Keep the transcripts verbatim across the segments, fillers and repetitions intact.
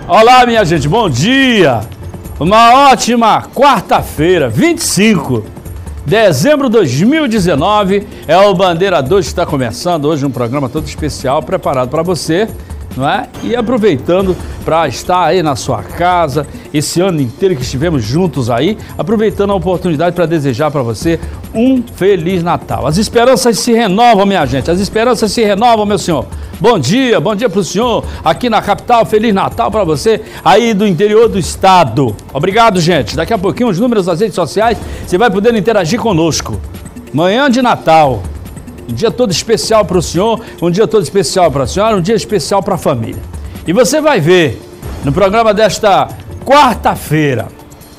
Olá, minha gente, bom dia! Uma ótima quarta-feira, vinte e cinco de dezembro de dois mil e dezenove. É o Bandeira dois que está começando hoje um programa todo especial preparado para você, não é? E aproveitando para estar aí na sua casa, esse ano inteiro que estivemos juntos aí, aproveitando a oportunidade para desejar para você um Feliz Natal. As esperanças se renovam, minha gente, as esperanças se renovam, meu senhor. Bom dia, bom dia para o senhor aqui na capital, Feliz Natal para você aí do interior do estado. Obrigado, gente. Daqui a pouquinho os números das redes sociais, você vai poder interagir conosco. Manhã de Natal, um dia todo especial para o senhor, um dia todo especial para a senhora, um dia especial para a família. E você vai ver no programa desta quarta-feira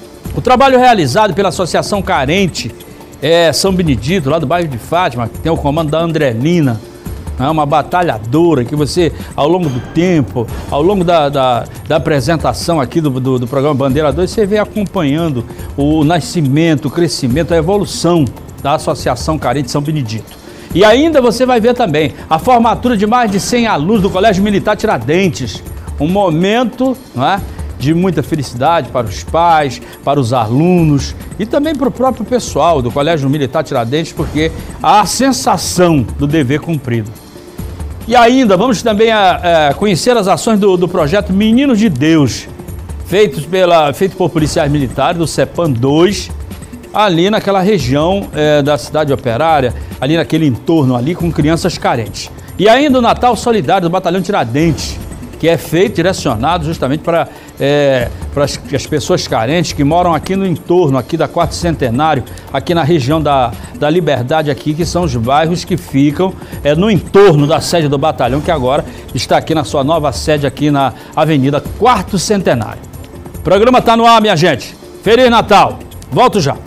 o trabalho realizado pela Associação Carente é, São Benedito, lá do bairro de Fátima, que tem o comando da Andrelina. É uma batalhadora que você, ao longo do tempo, ao longo da, da, da apresentação aqui do, do, do programa Bandeira dois, você vem acompanhando o nascimento, o crescimento, a evolução da Associação Carente São Benedito. E ainda você vai ver também a formatura de mais de cem alunos do Colégio Militar Tiradentes. Um momento, não é, de muita felicidade para os pais, para os alunos e também para o próprio pessoal do Colégio Militar Tiradentes, porque há a sensação do dever cumprido. E ainda vamos também a, a conhecer as ações do, do projeto Meninos de Deus, feitos pela, feito por policiais militares do CEPAM dois, ali naquela região é, da cidade operária, ali naquele entorno ali com crianças carentes. E ainda o Natal Solidário do Batalhão Tiradentes, que é feito, direcionado justamente para é, para as, as pessoas carentes que moram aqui no entorno, aqui da Quarto Centenário, aqui na região da, da Liberdade, aqui, que são os bairros que ficam é, no entorno da sede do batalhão, que agora está aqui na sua nova sede, aqui na Avenida Quarto Centenário. O programa está no ar, minha gente. Feliz Natal. Volto já.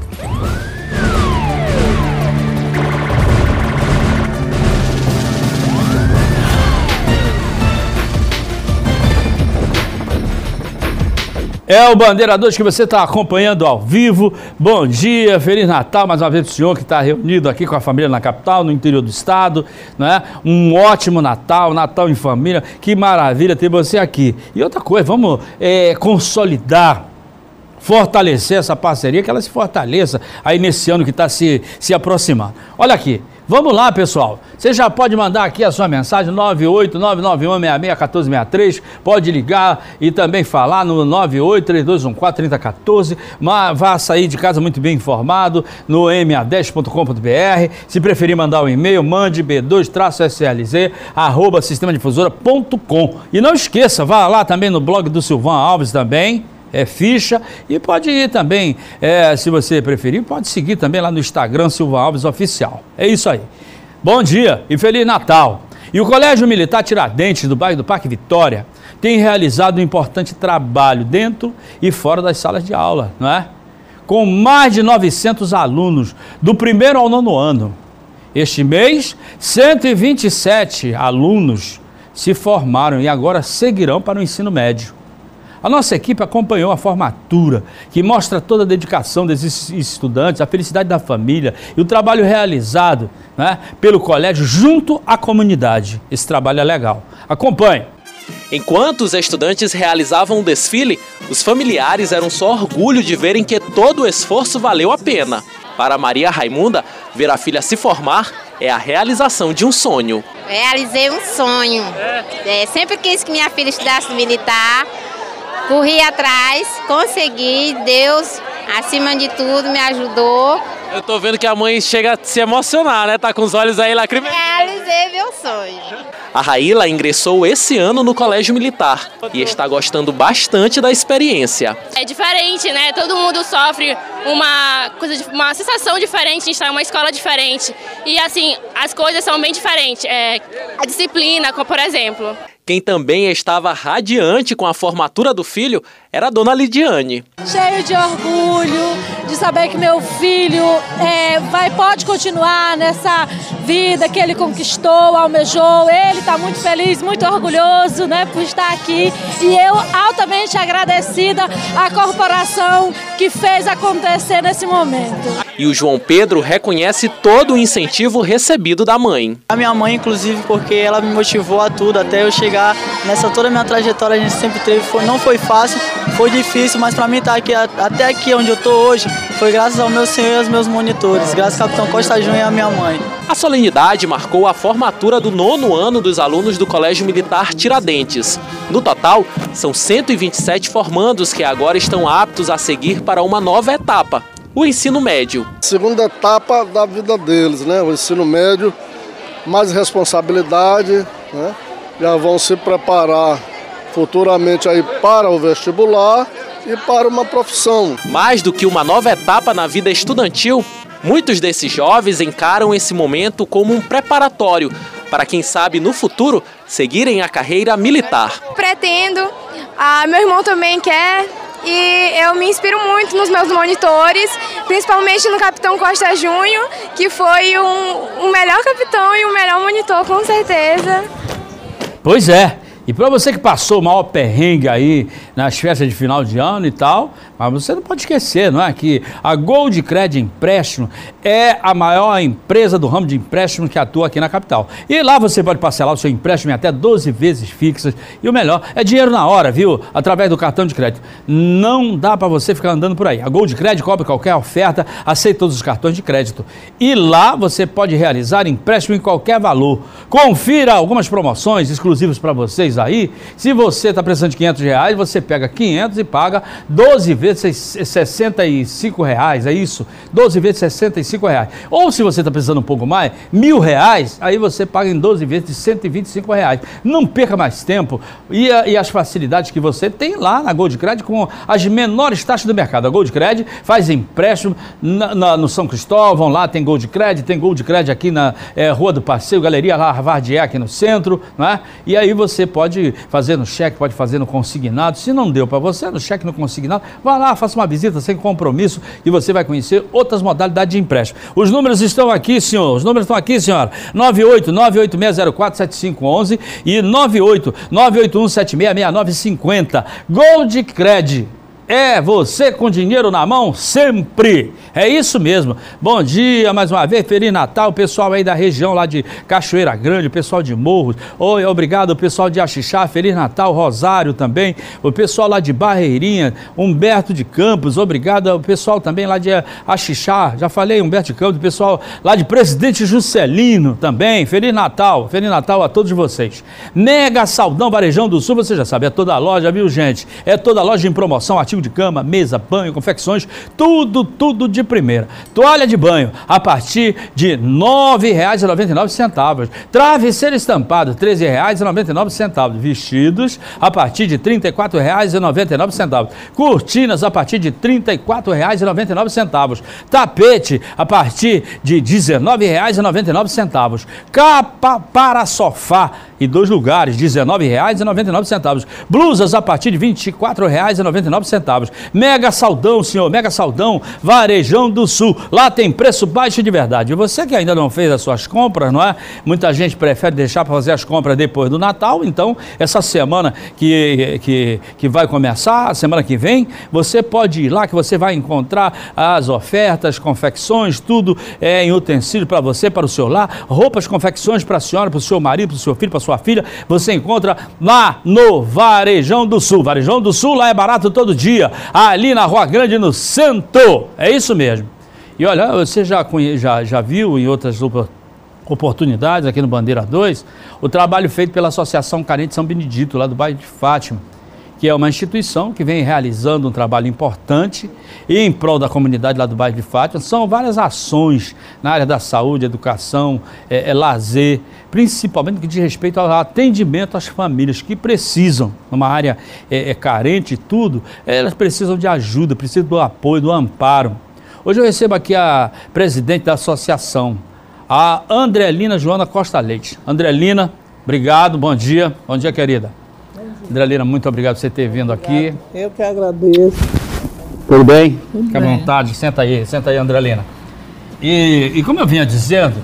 É o Bandeira dois que você está acompanhando ao vivo. Bom dia, Feliz Natal mais uma vez para o senhor que está reunido aqui com a família na capital, no interior do estado, não é? Um ótimo Natal, Natal em família, que maravilha ter você aqui. E outra coisa, vamos é, consolidar, fortalecer essa parceria, que ela se fortaleça aí nesse ano que está se, se aproximando. Olha aqui. Vamos lá, pessoal. Você já pode mandar aqui a sua mensagem nove oito nove nove um seis seis um quatro seis três. Pode ligar e também falar no nove oito três dois um quatro três zero um quatro. Mas vá sair de casa muito bem informado no m a dez ponto com ponto b r. Se preferir mandar um e-mail, mande b dois S L Z arroba sistema difusora ponto com. E não esqueça, vá lá também no blog do Silvan Alves também. É ficha, e pode ir também, é, se você preferir, pode seguir também lá no Instagram Silvan Alves Oficial. É isso aí. Bom dia e Feliz Natal. E o Colégio Militar Tiradentes, do bairro do Parque Vitória, tem realizado um importante trabalho dentro e fora das salas de aula, não é? Com mais de novecentos alunos, do primeiro ao nono ano. Este mês, cento e vinte e sete alunos se formaram e agora seguirão para o ensino médio. A nossa equipe acompanhou a formatura, que mostra toda a dedicação desses estudantes, a felicidade da família e o trabalho realizado, né, pelo colégio junto à comunidade. Esse trabalho é legal. Acompanhe. Enquanto os estudantes realizavam o desfile, os familiares eram só orgulho de verem que todo o esforço valeu a pena. Para Maria Raimunda, ver a filha se formar é a realização de um sonho. Realizei um sonho. É, sempre quis que minha filha estudasse militar. Corri atrás, consegui, Deus, acima de tudo, me ajudou. Eu tô vendo que a mãe chega a se emocionar, né? Tá com os olhos aí lacrimeando. Realizei meu sonho. A Raíla ingressou esse ano no Colégio Militar e está gostando bastante da experiência. É diferente, né? Todo mundo sofre uma coisa, uma sensação diferente de estar em uma escola diferente. E assim, as coisas são bem diferentes. É, a disciplina, por exemplo. Quem também estava radiante com a formatura do filho era a dona Lidiane. Cheio de orgulho de saber que meu filho é, vai, pode continuar nessa vida que ele conquistou, almejou. Ele está muito feliz, muito orgulhoso, né, por estar aqui. E eu altamente agradecida à corporação que que fez acontecer nesse momento. E o João Pedro reconhece todo o incentivo recebido da mãe. A minha mãe, inclusive, porque ela me motivou a tudo, até eu chegar nessa toda a minha trajetória, a gente sempre teve, foi, não foi fácil, foi difícil, mas para mim estar aqui, até aqui onde eu tô hoje, foi graças ao meu senhor e aos meus monitores, graças ao capitão Costa Júnior e à minha mãe. A solenidade marcou a formatura do nono ano dos alunos do Colégio Militar Tiradentes. No total, são cento e vinte e sete formandos que agora estão aptos a seguir para uma nova etapa, o ensino médio. Segunda etapa da vida deles, né? O ensino médio, mais responsabilidade, né? Já vão se preparar futuramente aí para o vestibular e para uma profissão. Mais do que uma nova etapa na vida estudantil, muitos desses jovens encaram esse momento como um preparatório para, quem sabe, no futuro, seguirem a carreira militar. Pretendo, ah, meu irmão também quer, e eu me inspiro muito nos meus monitores, principalmente no capitão Costa Júnior, que foi um, um melhor capitão e um melhor monitor, com certeza. Pois é. E para você que passou o maior perrengue aí nas festas de final de ano e tal, mas você não pode esquecer, não é? Que a Goldcred Empréstimo é a maior empresa do ramo de empréstimo que atua aqui na capital. E lá você pode parcelar o seu empréstimo em até doze vezes fixas. E o melhor, é dinheiro na hora, viu? Através do cartão de crédito. Não dá para você ficar andando por aí. A Goldcred cobre qualquer oferta, aceita todos os cartões de crédito. E lá você pode realizar empréstimo em qualquer valor. Confira algumas promoções exclusivas para vocês aí. Se você está precisando de quinhentos reais, você pega quinhentos e paga doze vezes sessenta e cinco reais, é isso? doze vezes sessenta e cinco reais. Ou se você está precisando um pouco mais, mil reais, aí você paga em doze vezes de cento e vinte e cinco reais. Não perca mais tempo e, a, e as facilidades que você tem lá na Goldcred com as menores taxas do mercado. A Goldcred faz empréstimo na, na, no São Cristóvão, lá tem Goldcred, tem Goldcred aqui na é, Rua do Passeio, Galeria Lavardier aqui no centro, não é? E aí você pode fazer no cheque, pode fazer no consignado. Se não deu para você, no cheque, no consignado, vá lá, faça uma visita sem compromisso e você vai conhecer outras modalidades de empréstimo. Os números estão aqui, senhor. Os números estão aqui, senhora. nove oito nove oito seis zero quatro sete cinco um um e nove oito nove oito um sete seis seis nove cinco zero. Goldcred. É você com dinheiro na mão sempre. É isso mesmo. Bom dia, mais uma vez, Feliz Natal, o pessoal aí da região lá de Cachoeira Grande, o pessoal de Morros. Oi, obrigado, o pessoal de Axixá, Feliz Natal, Rosário também, o pessoal lá de Barreirinha, Humberto de Campos, obrigado, o pessoal também lá de Axixá, já falei, Humberto de Campos, o pessoal lá de Presidente Juscelino também, Feliz Natal, Feliz Natal a todos vocês. Mega Saldão Varejão do Sul, você já sabe, é toda a loja, viu, gente? É toda a loja em promoção, artigo de cama, mesa, banho, confecções, tudo, tudo de primeira. Toalha de banho a partir de nove reais e noventa e nove centavos. Travesseiro estampado, treze reais e noventa e nove centavos. Vestidos a partir de trinta e quatro reais e noventa e nove centavos. Cortinas a partir de trinta e quatro reais e noventa e nove centavos. Tapete a partir de dezenove reais e noventa e nove centavos. Capa para sofá e dois lugares, dezenove reais e noventa e nove centavos. Blusas a partir de vinte e quatro reais e noventa e nove centavos. Mega Saldão, senhor, Mega Saldão, Varejão do Sul. Lá tem preço baixo de verdade. E você que ainda não fez as suas compras, não é? Muita gente prefere deixar para fazer as compras depois do Natal. Então, essa semana que, que, que vai começar, a semana que vem, você pode ir lá que você vai encontrar as ofertas, confecções, tudo é, em utensílio para você, para o seu lar, roupas, confecções para a senhora, para o seu marido, para o seu filho, para a sua filha. Você encontra lá no Varejão do Sul. Varejão do Sul, lá é barato todo dia. Ali na Rua Grande, no centro. É isso mesmo. E olha, você já, conhe... já, já viu em outras oportunidades aqui no Bandeira dois o trabalho feito pela Associação Carente São Benedito, lá do bairro de Fátima, que é uma instituição que vem realizando um trabalho importante em prol da comunidade lá do bairro de Fátima. São várias ações na área da saúde, educação, é, é, lazer, principalmente que diz respeito ao atendimento às famílias que precisam, numa área é, é, carente e tudo, elas precisam de ajuda, precisam do apoio, do amparo. Hoje eu recebo aqui a presidente da associação, a Andrelina Joana Costa Leite. Andrelina, obrigado, bom dia. Bom dia, querida. Andrelina, muito obrigado por você ter vindo aqui. Eu que agradeço. Tudo bem? Tudo Fique à bem. vontade, senta aí, senta aí, Andrelina. E, e como eu vinha dizendo,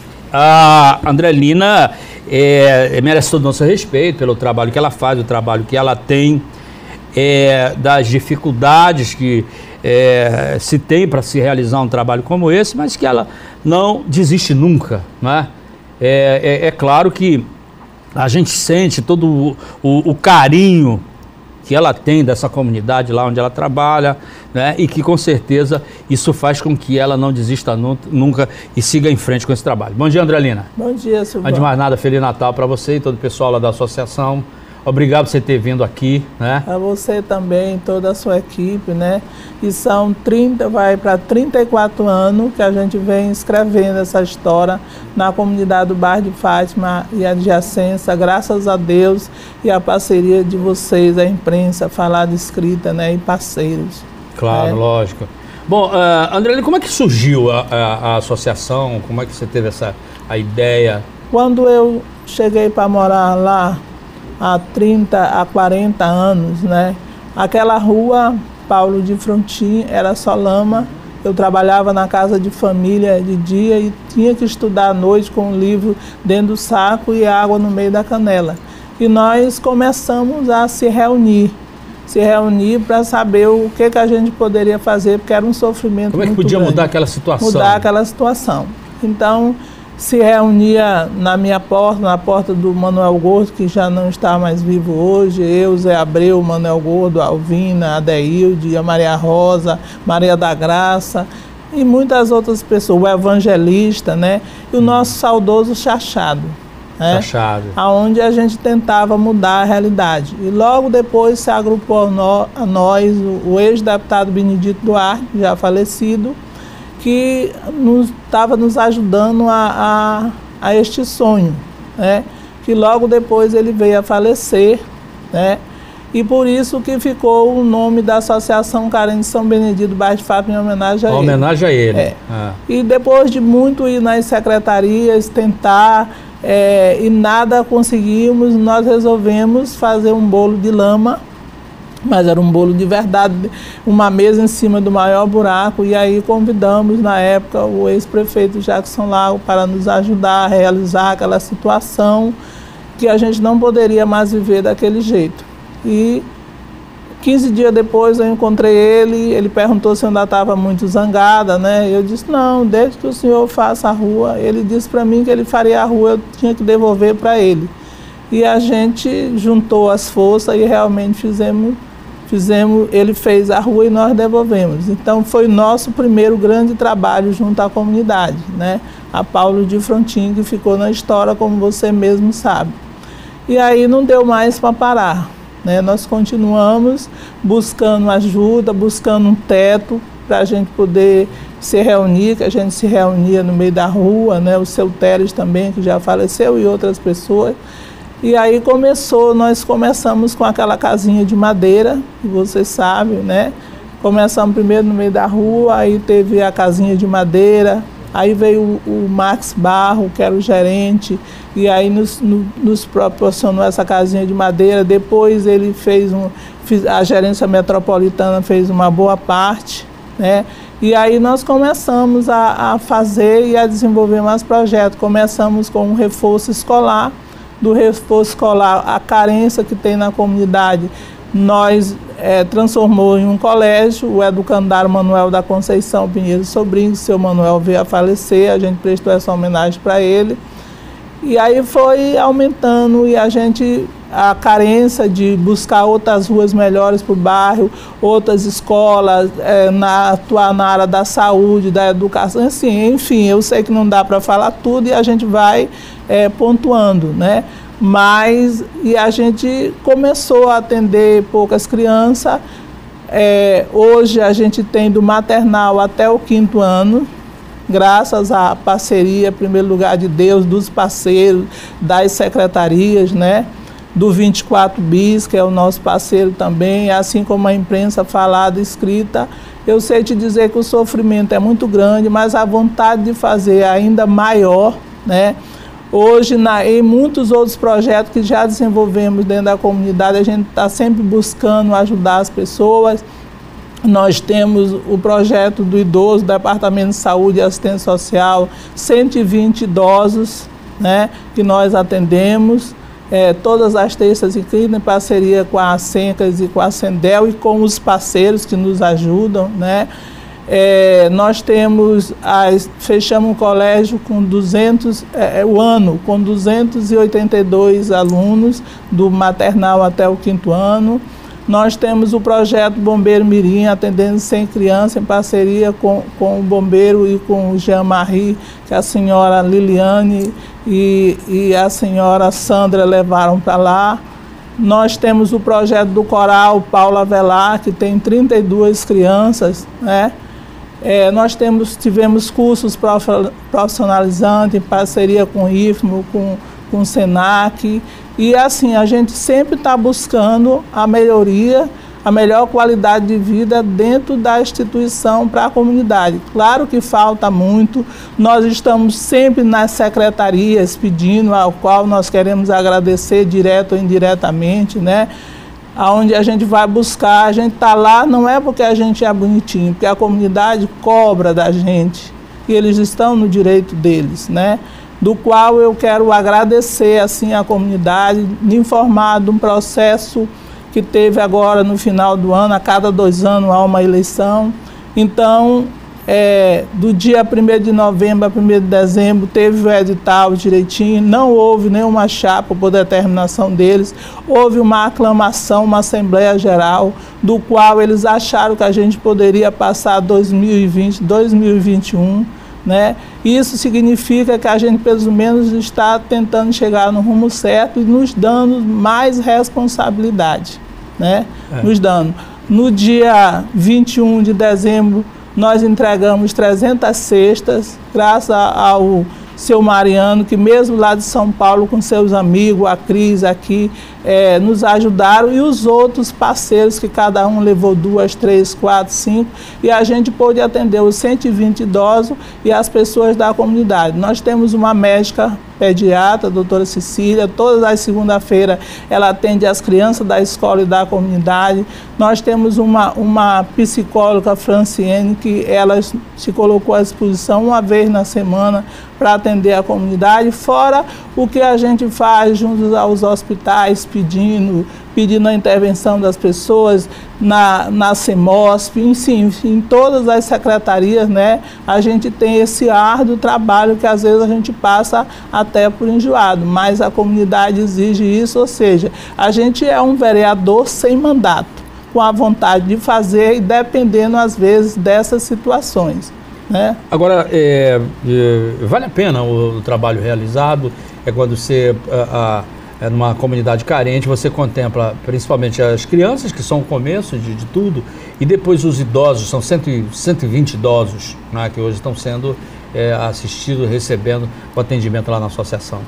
a Andrelina é, merece todo o nosso respeito pelo trabalho que ela faz, o trabalho que ela tem, é, das dificuldades que é, se tem para se realizar um trabalho como esse, mas que ela não desiste nunca, né? É, é, é claro que a gente sente todo o, o, o carinho que ela tem dessa comunidade lá onde ela trabalha, né? E que com certeza isso faz com que ela não desista nunca e siga em frente com esse trabalho. Bom dia, Andrelina. Bom dia, Silvão. Antes de mais nada, Feliz Natal para você e todo o pessoal lá da associação. Obrigado por você ter vindo aqui, né? A você também, toda a sua equipe, né? E são trinta, vai para trinta e quatro anos que a gente vem escrevendo essa história na comunidade do bairro de Fátima e adjacência, graças a Deus e a parceria de vocês, a imprensa, falada escrita, né? E parceiros. Claro, né? Lógico. Bom, uh, Andrelina, como é que surgiu a, a, a associação? Como é que você teve essa a ideia? Quando eu cheguei para morar lá, há trinta a quarenta anos, né? Aquela rua, Paulo de Frontin, era só lama. Eu trabalhava na casa de família de dia e tinha que estudar à noite com um livro dentro do saco e água no meio da canela. E nós começamos a se reunir, se reunir para saber o que, que a gente poderia fazer, porque era um sofrimento muito grande. Como é que podia mudar aquela situação? Mudar aquela situação. Então, se reunia na minha porta, na porta do Manuel Gordo, que já não está mais vivo hoje, eu, Zé Abreu, Manuel Gordo, Alvina, Adeilde, a Maria Rosa, Maria da Graça e muitas outras pessoas, o evangelista, né? E o nosso saudoso Chachado, né? Chachado. Aonde a gente tentava mudar a realidade. E logo depois se agrupou a nós o, o ex-deputado Benedito Duarte, já falecido, que estava nos, nos ajudando a, a, a este sonho, né? Que logo depois ele veio a falecer, né? E por isso que ficou o nome da Associação Carente São Benedito Bairro de Fátima em homenagem a ele. Homenagem a ele. É. Ah. E depois de muito ir nas secretarias, tentar, é, e nada conseguimos, nós resolvemos fazer um bolo de lama, mas era um bolo de verdade, uma mesa em cima do maior buraco, e aí convidamos na época o ex-prefeito Jackson Lago para nos ajudar a realizar aquela situação que a gente não poderia mais viver daquele jeito. E quinze dias depois eu encontrei ele, ele perguntou se eu ainda estava muito zangada, né? Eu disse, não, desde que o senhor faça a rua. Ele disse para mim que ele faria a rua, eu tinha que devolver para ele. E a gente juntou as forças e realmente fizemos Fizemos, ele fez a rua e nós devolvemos. Então foi nosso primeiro grande trabalho junto à comunidade, né? A Paulo de Frontin, que ficou na história, como você mesmo sabe. E aí não deu mais para parar, né? Nós continuamos buscando ajuda, buscando um teto para a gente poder se reunir, que a gente se reunia no meio da rua, né? O seu Teles também, que já faleceu, e outras pessoas. E aí começou, nós começamos com aquela casinha de madeira, que você sabe, né? Começamos primeiro no meio da rua, aí teve a casinha de madeira, aí veio o, o Max Barro, que era o gerente, e aí nos, no, nos proporcionou essa casinha de madeira. Depois ele fez um, a gerência metropolitana fez uma boa parte, né? E aí nós começamos a, a fazer e a desenvolver mais projetos. Começamos com um reforço escolar. Do reforço escolar, a carência que tem na comunidade, nós é, transformou em um colégio, o educandário Manuel da Conceição Pinheiro Sobrinho, seu Manuel veio a falecer, a gente prestou essa homenagem para ele. E aí foi aumentando e a gente, a carência de buscar outras ruas melhores para o bairro, outras escolas, é, na, atuar na área da saúde, da educação, assim, enfim, eu sei que não dá para falar tudo e a gente vai é, pontuando, né? Mas, e a gente começou a atender poucas crianças, é, hoje a gente tem do maternal até o quinto ano, graças à parceria, em primeiro lugar, de Deus, dos parceiros, das secretarias, né? Do vinte e quatro bis, que é o nosso parceiro também, assim como a imprensa falada, escrita. Eu sei te dizer que o sofrimento é muito grande, mas a vontade de fazer é ainda maior, né? Hoje, na, em muitos outros projetos que já desenvolvemos dentro da comunidade, a gente está sempre buscando ajudar as pessoas. Nós temos o projeto do idoso, Departamento de Saúde e Assistência Social, cento e vinte idosos, né, que nós atendemos. é, todas as terças e quintas em parceria com a Sencas e com a Sendel e com os parceiros que nos ajudam, né? É, nós temos, as, fechamos um colégio com duzentos, é, o ano, com duzentos e oitenta e dois alunos, do maternal até o quinto ano. Nós temos o projeto Bombeiro Mirim, atendendo cem crianças, em parceria com, com o bombeiro e com o Jean-Marie, que a senhora Liliane e, e a senhora Sandra levaram para lá. Nós temos o projeto do Coral Paulo Avelar, que tem trinta e duas crianças, né? É, nós temos, tivemos cursos profissionalizantes em parceria com o I F M, com, com o SENAC, e assim, a gente sempre está buscando a melhoria, a melhor qualidade de vida dentro da instituição para a comunidade. Claro que falta muito, nós estamos sempre nas secretarias pedindo, ao qual nós queremos agradecer direto ou indiretamente, né? Onde a gente vai buscar, a gente está lá, não é porque a gente é bonitinho, porque a comunidade cobra da gente, e eles estão no direito deles, né? Do qual eu quero agradecer assim a comunidade, informar de um processo que teve agora no final do ano, a cada dois anos há uma eleição. Então, é, do dia primeiro de novembro a primeiro de dezembro, teve o edital direitinho, não houve nenhuma chapa por determinação deles, houve uma aclamação, uma Assembleia Geral, do qual eles acharam que a gente poderia passar dois mil e vinte, dois mil e vinte e um, né? Isso significa que a gente, pelo menos, está tentando chegar no rumo certo e nos dando mais responsabilidade, né? É. Nos dando. No dia vinte e um de dezembro, nós entregamos trezentas cestas, graças ao seu Mariano, que mesmo lá de São Paulo, com seus amigos, a Cris aqui, é, nos ajudaram, e os outros parceiros, que cada um levou duas, três, quatro, cinco, e a gente pôde atender os cento e vinte idosos e as pessoas da comunidade. Nós temos uma médica pediatra, a doutora Cecília, todas as segundas-feiras ela atende as crianças da escola e da comunidade. Nós temos uma, uma psicóloga, Franciene, que ela se colocou à disposição uma vez na semana para atender a comunidade, fora o que a gente faz junto aos hospitais, pedindo, pedindo a intervenção das pessoas, na, na CEMOSP, enfim, em todas as secretarias, né? A gente tem esse árduo trabalho que às vezes a gente passa até por enjoado, mas a comunidade exige isso, ou seja, a gente é um vereador sem mandato, com a vontade de fazer e dependendo às vezes dessas situações, né? Agora, é, é, vale a pena o, o trabalho realizado? É quando você, a, a, é numa comunidade carente, você contempla principalmente as crianças, que são o começo de, de tudo, e depois os idosos, são cento e vinte idosos, né, que hoje estão sendo é, assistidos, recebendo o atendimento lá na associação.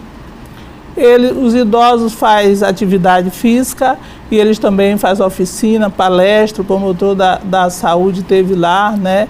Ele, os idosos fazem atividade física e eles também fazem oficina, palestra, o promotor da, da saúde teve lá, né?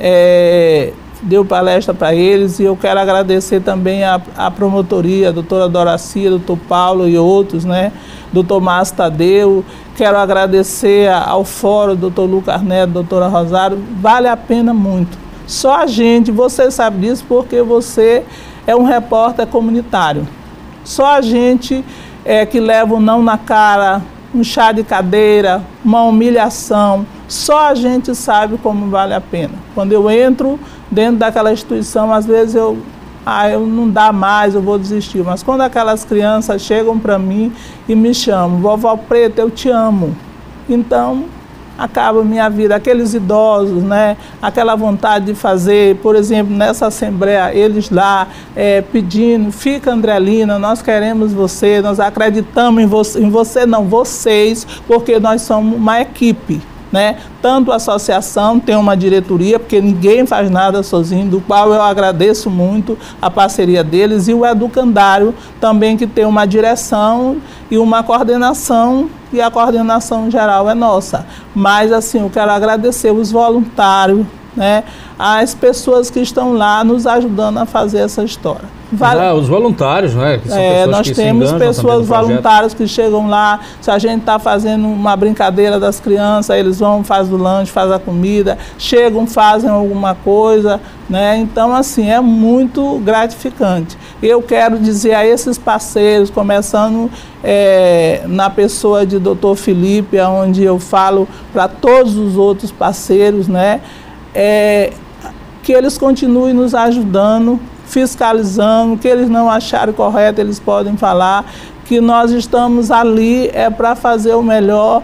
É, deu palestra para eles, e eu quero agradecer também a, a promotoria, a doutora Doracia, doutor Paulo e outros, né? doutor Márcio Tadeu, quero agradecer ao fórum, doutor Lucas Neto, doutora Rosário, vale a pena muito. Só a gente, você sabe disso porque você é um repórter comunitário. Só a gente é, que leva o não na cara, um chá de cadeira, uma humilhação, só a gente sabe como vale a pena. Quando eu entro dentro daquela instituição, às vezes eu, ah, eu não dá mais, eu vou desistir. Mas quando aquelas crianças chegam para mim e me chamam, vovó Preta, eu te amo. Então, acaba a minha vida. Aqueles idosos, né? Aquela vontade de fazer, por exemplo, nessa assembleia, eles lá é, pedindo, fica Andrelina, nós queremos você, nós acreditamos em você, em você não, vocês, porque nós somos uma equipe, né? Tanto a associação tem uma diretoria, porque ninguém faz nada sozinho, do qual eu agradeço muito a parceria deles, e o educandário também, que tem uma direção e uma coordenação, e a coordenação geral é nossa. Mas assim, eu quero agradecer os voluntários, né? As pessoas que estão lá nos ajudando a fazer essa história. Vale... Ah, os voluntários, né? Que são é, nós que temos pessoas voluntárias que chegam lá. Se a gente está fazendo uma brincadeira das crianças, eles vão, fazem o lanche, fazem a comida, chegam, fazem alguma coisa, né? Então, assim, é muito gratificante. Eu quero dizer a esses parceiros, começando é, na pessoa de doutor Felipe, onde eu falo para todos os outros parceiros, né? É, que eles continuem nos ajudando, fiscalizando, que eles não acharem correto, eles podem falar, que nós estamos ali é para fazer o melhor,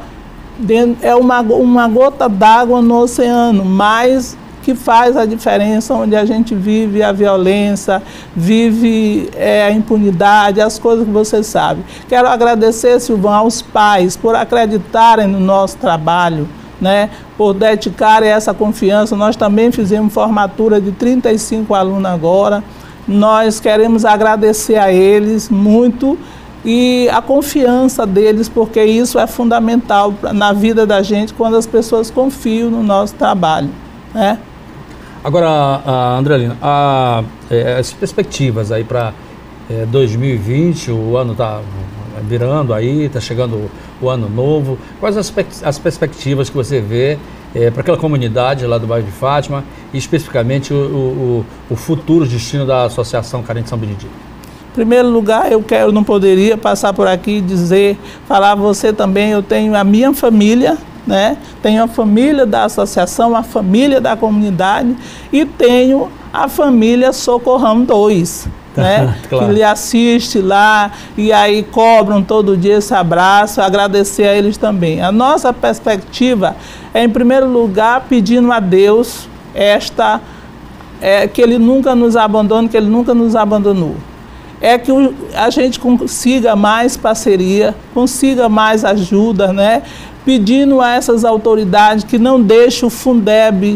é uma, uma gota d'água no oceano, mas que faz a diferença, onde a gente vive a violência, vive é, a impunidade, as coisas que você sabe. Quero agradecer, Silvão, aos pais por acreditarem no nosso trabalho, né, por dedicar essa confiança. Nós também fizemos formatura de trinta e cinco alunos agora. Nós queremos agradecer a eles muito e a confiança deles, porque isso é fundamental na vida da gente quando as pessoas confiam no nosso trabalho, né? Agora, Andrelina, a, é, as perspectivas aí para é, dois mil e vinte, o ano está virando aí, está chegando o ano novo. Quais as, as perspectivas que você vê é, para aquela comunidade lá do bairro de Fátima e especificamente o, o, o futuro destino da Associação Carente São Benedito? Em primeiro lugar, eu quero, não poderia passar por aqui e dizer, falar a você também, eu tenho a minha família, né? Tenho a família da associação, a família da comunidade e tenho a família Socorrão dois. Né? Claro. Que lhe assiste lá e aí cobram todo dia esse abraço, agradecer a eles também. A nossa perspectiva é, em primeiro lugar, pedindo a Deus esta, é, que Ele nunca nos abandone, que Ele nunca nos abandonou. É que o, a gente consiga mais parceria, consiga mais ajuda, né? Pedindo a essas autoridades que não deixem o Fundeb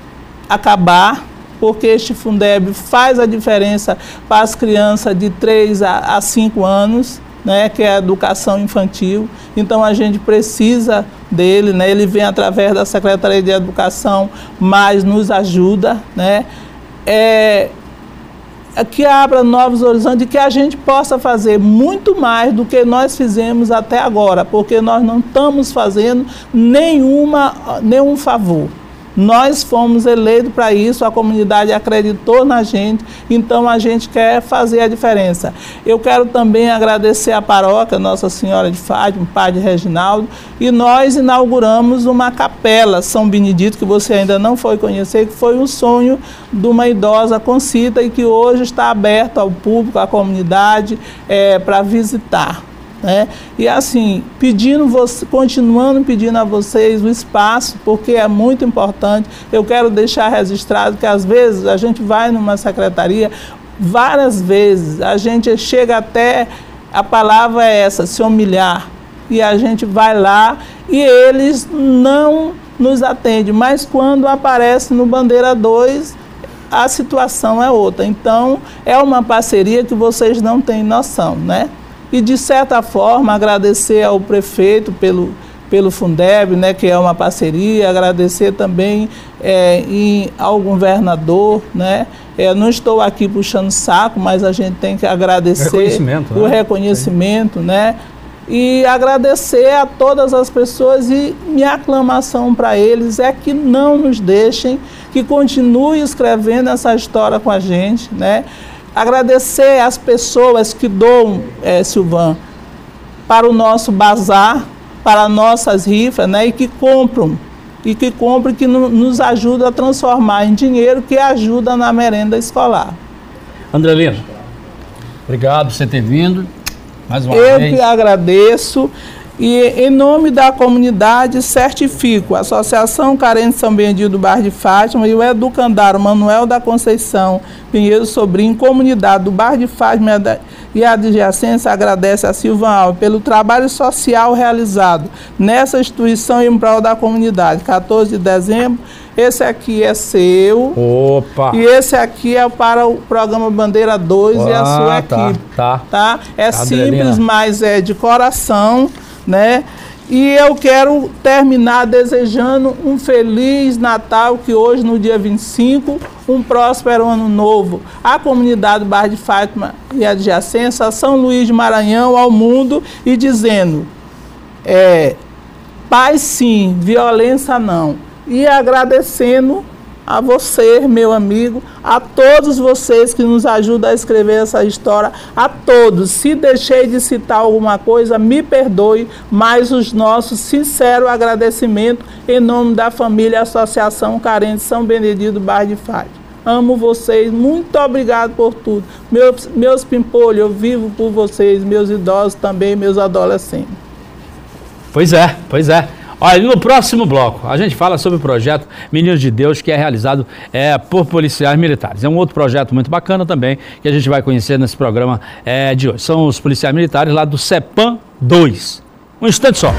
acabar, porque este Fundeb faz a diferença para as crianças de três a cinco anos, né, que é a educação infantil. Então a gente precisa dele, né, ele vem através da Secretaria de Educação, mas nos ajuda, né, é, que abra novos horizontes e que a gente possa fazer muito mais do que nós fizemos até agora, porque nós não estamos fazendo nenhuma, nenhum favor. Nós fomos eleitos para isso, a comunidade acreditou na gente, então a gente quer fazer a diferença. Eu quero também agradecer a paróquia Nossa Senhora de Fátima, o Padre Reginaldo, e nós inauguramos uma capela São Benedito, que você ainda não foi conhecer, que foi um sonho de uma idosa Concita e que hoje está aberto ao público, à comunidade, é, para visitar. Né? E assim, pedindo você, continuando pedindo a vocês o espaço, porque é muito importante. Eu quero deixar registrado que às vezes a gente vai numa secretaria, várias vezes a gente chega até, a palavra é essa, se humilhar, e a gente vai lá e eles não nos atendem, mas quando aparece no Bandeira dois, a situação é outra. Então é uma parceria que vocês não têm noção, né? E, de certa forma, agradecer ao prefeito pelo, pelo Fundeb, né, que é uma parceria, agradecer também é, em, ao governador, né? É, não estou aqui puxando saco, mas a gente tem que agradecer reconhecimento, o né? reconhecimento, né? E agradecer a todas as pessoas e minha aclamação para eles é que não nos deixem, que continue escrevendo essa história com a gente, né? Agradecer às pessoas que doam, é, Silvan, para o nosso bazar, para nossas rifas, né, e que compram, e que compram, que no, nos ajuda a transformar em dinheiro, que ajuda na merenda escolar. Andrelina, obrigado por você ter vindo, mais uma Eu vez. Eu que agradeço. E, em nome da comunidade, certifico a Associação Carente São Benedito do Bairro de Fátima e o educandário Manuel da Conceição Pinheiro Sobrinho, comunidade do Bairro de Fátima e a adjacência, agradece a Silvan Alves pelo trabalho social realizado nessa instituição em prol da comunidade. quatorze de dezembro, esse aqui é seu. Opa! E esse aqui é para o programa Bandeira dois ah, e a sua tá, equipe. Tá, tá. É Adriana. Simples, mas é de coração, né? E eu quero terminar desejando um feliz Natal, que hoje, no dia vinte e cinco, um próspero ano novo à comunidade do bairro de Fátima e adjacência, a São Luís de Maranhão, ao mundo, e dizendo, é, paz sim, violência não. E agradecendo a você, meu amigo, a todos vocês que nos ajudam a escrever essa história, a todos. Se deixei de citar alguma coisa, me perdoe, mas os nossos sinceros agradecimentos em nome da família Associação Carente São Benedito do bairro de Fátima. Amo vocês, muito obrigado por tudo. Meus, meus pimpolhos, eu vivo por vocês, meus idosos também, meus adolescentes. Pois é, pois é. Olha, no próximo bloco, a gente fala sobre o projeto Meninos de Deus, que é realizado é, por policiais militares. É um outro projeto muito bacana também, que a gente vai conhecer nesse programa é, de hoje. São os policiais militares lá do CEPAM dois. Um instante só.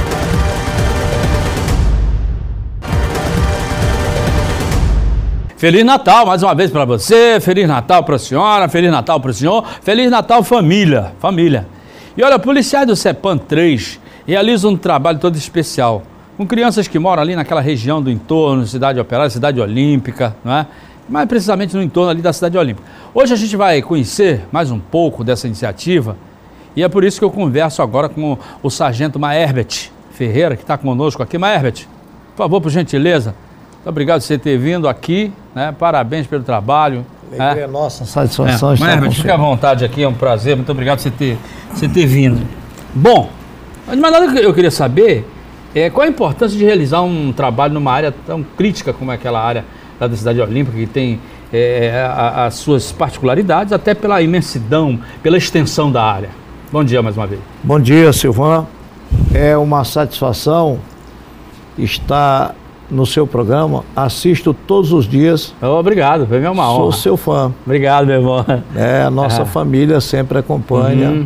Feliz Natal mais uma vez para você, Feliz Natal para a senhora, Feliz Natal para o senhor, Feliz Natal família, família. E olha, policiais do CEPAM três realizam um trabalho todo especial, com crianças que moram ali naquela região do entorno, Cidade Operária, Cidade Olímpica, não é? Mais precisamente no entorno ali da Cidade Olímpica. Hoje a gente vai conhecer mais um pouco dessa iniciativa e é por isso que eu converso agora com o sargento Maherbert Ferreira, que está conosco aqui. Maherbert, por favor, por gentileza, muito obrigado por você ter vindo aqui, né? Parabéns pelo trabalho. Alegria é nossa, satisfação. É. Maherbert, fique à vontade aqui, é um prazer, muito obrigado por você ter, você ter vindo. Bom, mas nada que eu queria saber é qual a importância de realizar um trabalho numa área tão crítica como é aquela área lá da Cidade Olímpica, que tem é, a, as suas particularidades, até pela imensidão, pela extensão da área. Bom dia mais uma vez. Bom dia, Silvan. É uma satisfação estar no seu programa. Assisto todos os dias. Oh, obrigado, foi uma honra. Sou seu fã. Obrigado, meu irmão. É, a nossa ah. família sempre acompanha. Uhum.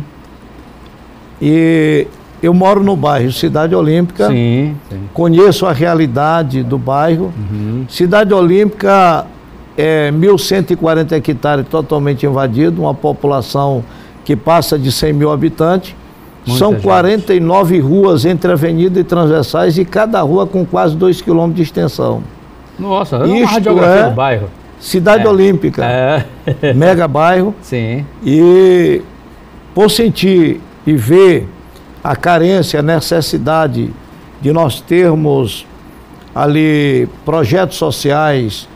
E eu moro no bairro Cidade Olímpica, sim, sim. Conheço a realidade do bairro. Uhum. Cidade Olímpica é mil cento e quarenta hectares totalmente invadido, uma população que passa de cem mil habitantes. Muita São gente. quarenta e nove ruas entre avenida e transversais e cada rua com quase dois quilômetros de extensão. Nossa, é uma radiografia é do bairro. Cidade é. Olímpica, é. mega bairro. Sim. E por sentir e ver a carência, a necessidade de nós termos ali projetos sociais,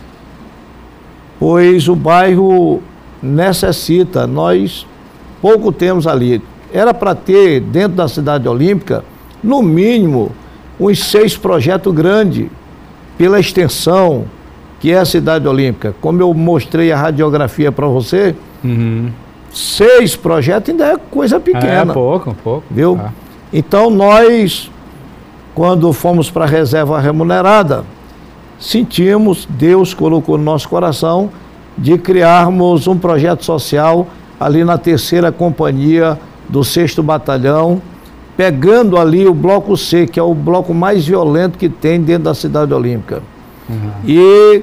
pois o bairro necessita, nós pouco temos ali. Era para ter dentro da Cidade Olímpica, no mínimo, uns seis projetos grandes, pela extensão que é a Cidade Olímpica. Como eu mostrei a radiografia para você, uhum. seis projetos ainda é coisa pequena. É, pouco, pouco. Viu? Ah. Então nós, quando fomos para a reserva remunerada, sentimos, Deus colocou no nosso coração, de criarmos um projeto social ali na terceira companhia do sexto batalhão, pegando ali o bloco C, que é o bloco mais violento que tem dentro da Cidade Olímpica. Uhum. E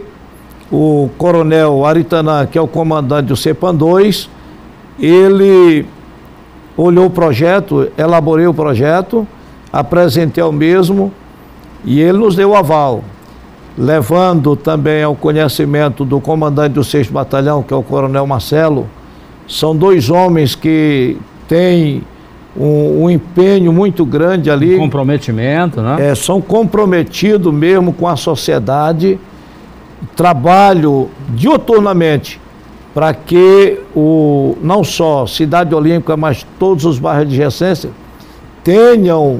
o coronel Aritanã, que é o comandante do CEPAM dois, ele olhou o projeto, elaborei o projeto, apresentei ao mesmo e ele nos deu o aval, levando também ao conhecimento do comandante do sexto batalhão, que é o coronel Marcelo. São dois homens que têm um, um empenho muito grande ali. Um comprometimento, né? É, são comprometidos mesmo com a sociedade, trabalho diuturnamente para que o, não só Cidade Olímpica, mas todos os bairros de adjacência tenham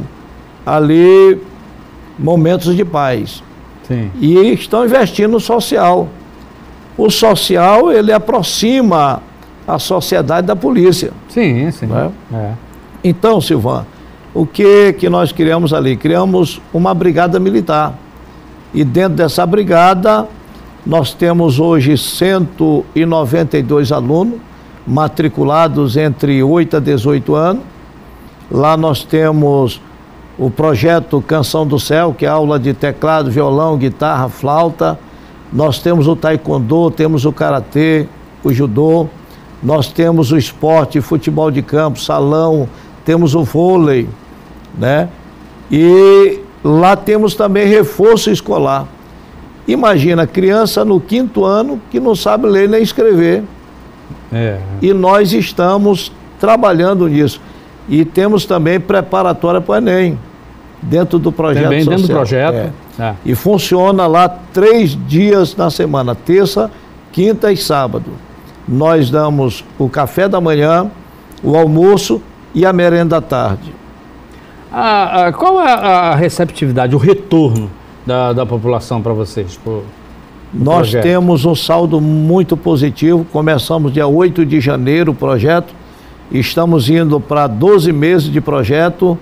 ali momentos de paz. Sim. E estão investindo no social. O social, ele aproxima a sociedade da polícia. Sim, sim. Né? É. Então, Silvan, o que, que nós criamos ali? Criamos uma brigada militar. E dentro dessa brigada, nós temos hoje cento e noventa e dois alunos matriculados entre oito a dezoito anos. Lá nós temos o projeto Canção do Céu, que é aula de teclado, violão, guitarra, flauta. Nós temos o taekwondo, temos o karatê, o judô. Nós temos o esporte, futebol de campo, salão, temos o vôlei, né? E lá temos também reforço escolar. Imagina, criança no quinto ano que não sabe ler nem escrever. É. E nós estamos trabalhando nisso. E temos também preparatória para o Enem, dentro do projeto também social. Dentro do projeto. É. É. E funciona lá três dias na semana, terça, quinta e sábado. Nós damos o café da manhã, o almoço e a merenda da tarde. Ah, ah, qual é a receptividade, o retorno da, da população para vocês? Pro, Nós projeto? Temos um saldo muito positivo. Começamos dia oito de janeiro o projeto. Estamos indo para doze meses de projeto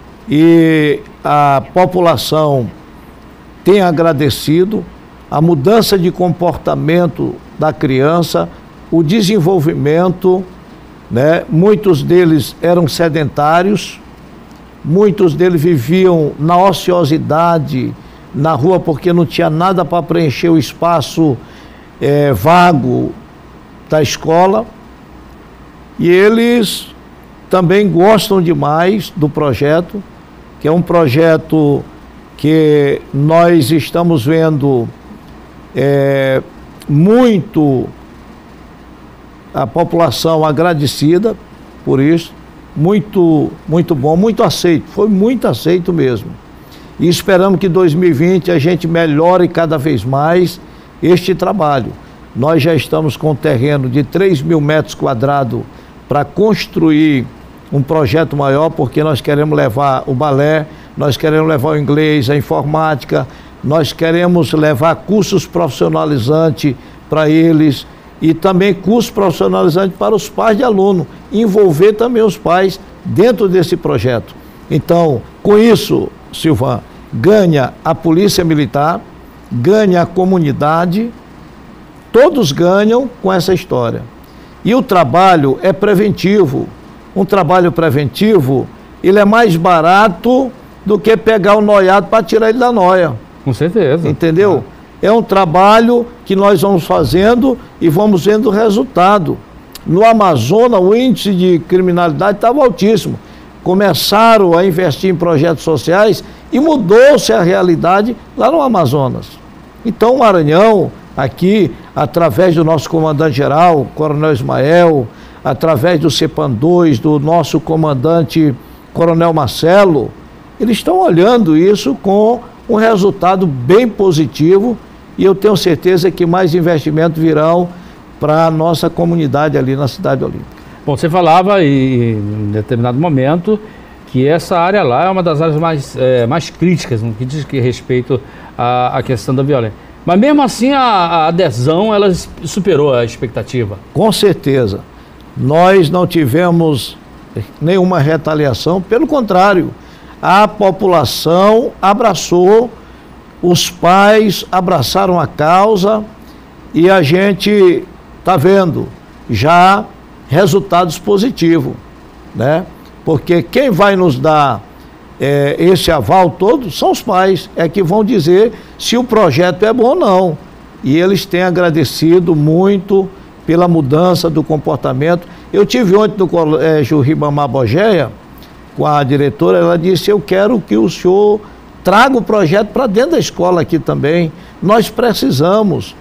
e a população tem agradecido a mudança de comportamento da criança, o desenvolvimento, né? Muitos deles eram sedentários, muitos deles viviam na ociosidade, na rua, porque não tinha nada para preencher o espaço é, vago da escola. E eles também gostam demais do projeto, que é um projeto que nós estamos vendo é, muito a população agradecida por isso, muito, muito bom, muito aceito, foi muito aceito mesmo. E esperamos que em dois mil e vinte a gente melhore cada vez mais este trabalho. Nós já estamos com um terreno de três mil metros quadrados para construir um projeto maior, porque nós queremos levar o balé, nós queremos levar o inglês, a informática, nós queremos levar cursos profissionalizantes para eles e também cursos profissionalizantes para os pais de aluno, envolver também os pais dentro desse projeto. Então, com isso, Silvan, ganha a Polícia Militar, ganha a comunidade, todos ganham com essa história. E o trabalho é preventivo. Um trabalho preventivo, ele é mais barato do que pegar o noiado para tirar ele da noia. Com certeza. Entendeu? É. é um trabalho que nós vamos fazendo e vamos vendo o resultado. No Amazonas, o índice de criminalidade estava altíssimo. Começaram a investir em projetos sociais e mudou-se a realidade lá no Amazonas. Então, o Maranhão, aqui, através do nosso comandante-geral, Coronel Ismael, através do CEPAM dois, do nosso comandante Coronel Marcelo, eles estão olhando isso com um resultado bem positivo e eu tenho certeza que mais investimentos virão para a nossa comunidade ali na Cidade Olímpica. Bom, você falava e, em determinado momento que essa área lá é uma das áreas mais, é, mais críticas no que diz respeito à, à questão da violência. Mas mesmo assim a, a adesão ela superou a expectativa? Com certeza. Nós não tivemos nenhuma retaliação, pelo contrário, a população abraçou, os pais abraçaram a causa e a gente está vendo já resultados positivos, né? Porque quem vai nos dar é, esse aval todo são os pais, é que vão dizer se o projeto é bom ou não. E eles têm agradecido muito pela mudança do comportamento. Eu tive ontem no Colégio Ribamar Bogeia com a diretora, ela disse, eu quero que o senhor traga o projeto para dentro da escola aqui também, nós precisamos.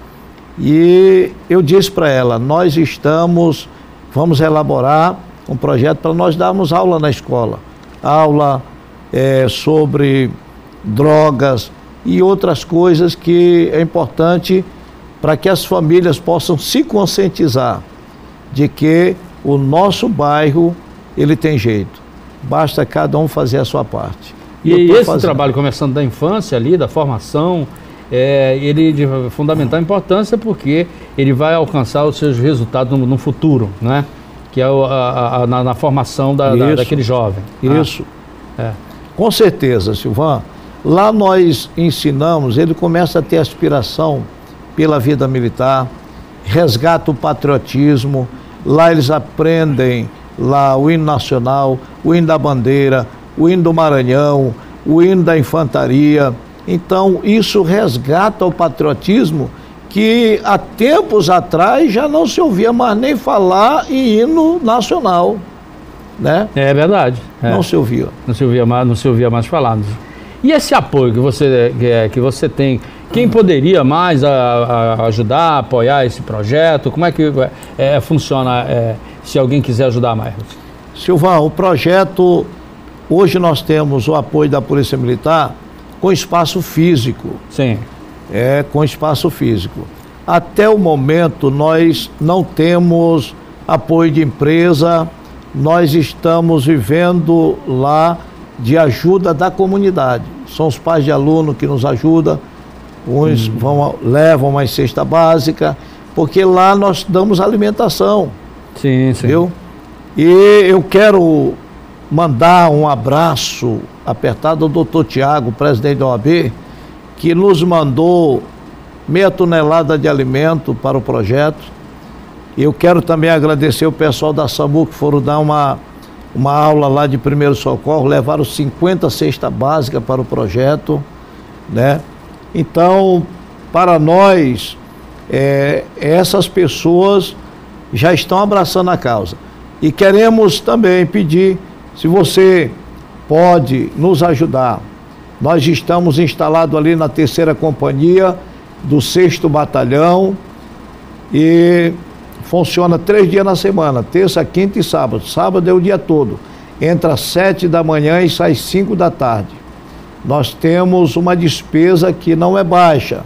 E eu disse para ela, nós estamos, vamos elaborar um projeto para nós darmos aula na escola, aula é, sobre drogas e outras coisas que é importante para que as famílias possam se conscientizar de que o nosso bairro, ele tem jeito. Basta cada um fazer a sua parte. E esse fazendo. trabalho, começando da infância ali, da formação, é, ele de fundamental importância porque ele vai alcançar os seus resultados no, no futuro, né? Que é o, a, a, na, na formação da, da, daquele jovem. Isso. Ah, é. Com certeza, Silvan. Lá nós ensinamos, ele começa a ter aspiração pela vida militar, resgata o patriotismo, lá eles aprendem lá o hino nacional, o hino da bandeira, o hino do Maranhão, o hino da infantaria. Então isso resgata o patriotismo que há tempos atrás já não se ouvia mais nem falar em hino nacional. né? É verdade. É. Não se ouvia. Não se ouvia mais, não se ouvia mais falar. E esse apoio que você, que, que você tem, quem poderia mais a, a ajudar, apoiar esse projeto? Como é que é, funciona é, se alguém quiser ajudar mais? Silvão, o projeto, hoje nós temos o apoio da Polícia Militar com espaço físico. Sim. É, com espaço físico. Até o momento nós não temos apoio de empresa, nós estamos vivendo lá de ajuda da comunidade. São os pais de aluno que nos ajudam, uns hum. vão, levam uma cesta básica, porque lá nós damos alimentação. Sim, sim. Viu? E eu quero mandar um abraço apertado ao doutor Tiago, presidente da O A B, que nos mandou meia tonelada de alimento para o projeto. Eu quero também agradecer o pessoal da SAMU que foram dar uma uma aula lá de primeiro socorro, levaram cinquenta cestas básicas para o projeto, né? Então, para nós, é, essas pessoas já estão abraçando a causa. E queremos também pedir, se você pode nos ajudar, nós estamos instalados ali na terceira companhia do sexto batalhão e funciona três dias na semana, terça, quinta e sábado. Sábado é o dia todo. Entra às sete da manhã e sai cinco da tarde. Nós temos uma despesa que não é baixa,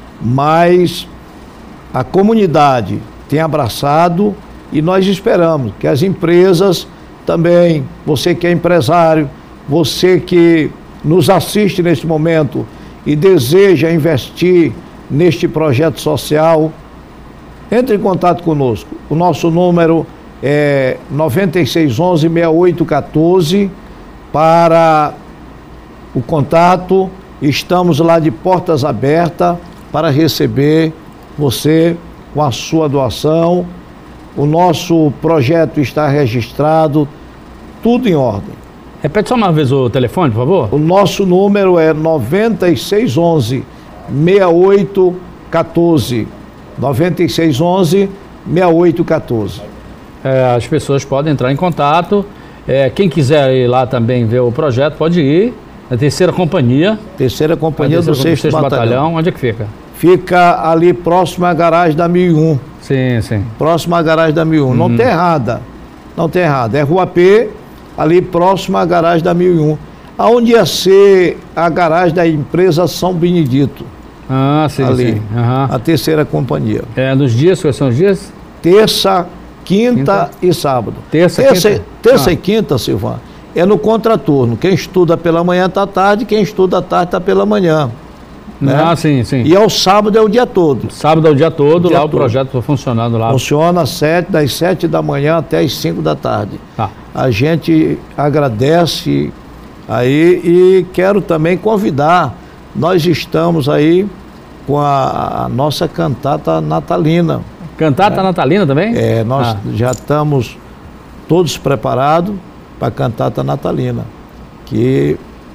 mas a comunidade tem abraçado e nós esperamos que as empresas também, você que é empresário, você que nos assiste neste momento e deseja investir neste projeto social, entre em contato conosco. O nosso número é nove seis um um, seis oito um quatro para o contato. Estamos lá de portas abertas para receber você com a sua doação. O nosso projeto está registrado, tudo em ordem. Repete só uma vez o telefone, por favor. O nosso número é nove seis um um, seis oito um quatro. nove seis um um, seis oito um quatro. É, as pessoas podem entrar em contato. É, quem quiser ir lá também ver o projeto, pode ir. Na terceira companhia. Terceira companhia terceira, do sexto batalhão. batalhão. Onde é que fica? Fica ali próximo à garagem da mil e um. Sim, sim. Próximo à garagem da mil e um. Uhum. Não tem errada. Não tem errada. É Rua P, ali próximo à garagem da mil e um. Aonde ia ser a garagem da empresa São Benedito. Ah, sim, ali, sim. Uhum. A terceira companhia. É, nos dias, quais são os dias? Terça, quinta, quinta. e sábado. Terça, terça, quinta? terça ah. e quinta, Silvana, é no contraturno. Quem estuda pela manhã está à tarde, quem estuda à tarde está pela manhã. Né? Ah, sim, sim. E ao sábado é o dia todo. Sábado é o dia todo, o dia lá todo. O projeto está funcionando lá. Funciona sete, das sete da manhã até as cinco da tarde. Ah. A gente agradece aí e quero também convidar. Nós estamos aí com a, a nossa cantata natalina. Cantata né? natalina também? É, nós ah. já estamos todos preparados para a cantata natalina, que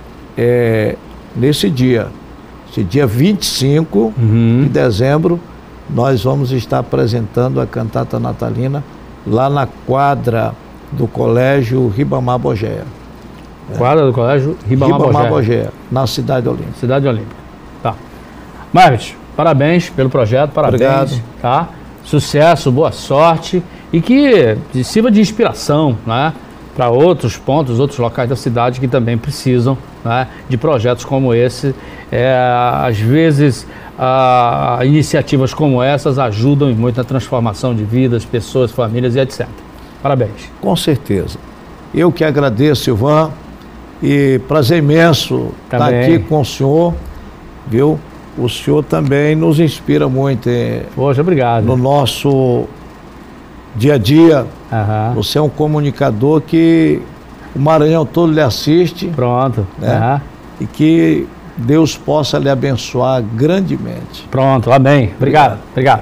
é nesse dia, esse dia vinte e cinco uhum. de dezembro, nós vamos estar apresentando a cantata natalina lá na quadra do Colégio Ribamar Bogéia. Quadra do Colégio Ribamar, Ribamar Bogéia. Bogéia, na Cidade Olímpica. Cidade Olímpica. Tá. Marcos, parabéns pelo projeto, parabéns. Obrigado. Tá? Sucesso, boa sorte e que sirva de inspiração, né, para outros pontos, outros locais da cidade que também precisam, né, de projetos como esse. É, às vezes, a, a, iniciativas como essas ajudam muito na transformação de vidas, pessoas, famílias e etcétera. Parabéns. Com certeza. Eu que agradeço, Silvan, e prazer imenso estar aqui com o senhor, viu? O senhor também nos inspira muito. Poxa, obrigado. No nosso dia a dia. Uhum. Você é um comunicador que o Maranhão todo lhe assiste. Pronto. Né? Uhum. E que Deus possa lhe abençoar grandemente. Pronto, amém. Obrigado, obrigado.